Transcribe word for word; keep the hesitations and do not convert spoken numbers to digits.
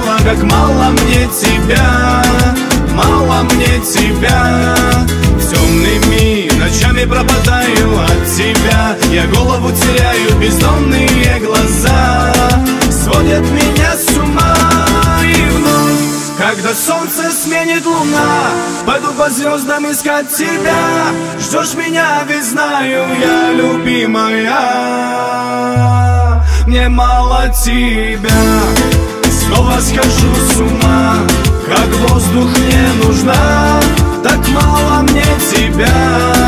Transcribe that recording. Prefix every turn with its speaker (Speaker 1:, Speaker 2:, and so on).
Speaker 1: мало, как мало мне тебя, мало мне тебя. Темными ночами пропадаю от тебя, я голову теряю, бездонные глаза сводят меня с ума. И вновь, когда солнце сменит луна, пойду по звездам искать тебя. Ждешь меня, ведь знаю я, любимая, мне мало тебя. Снова схожу с ума, как воздух мне нужна, так мало мне тебя.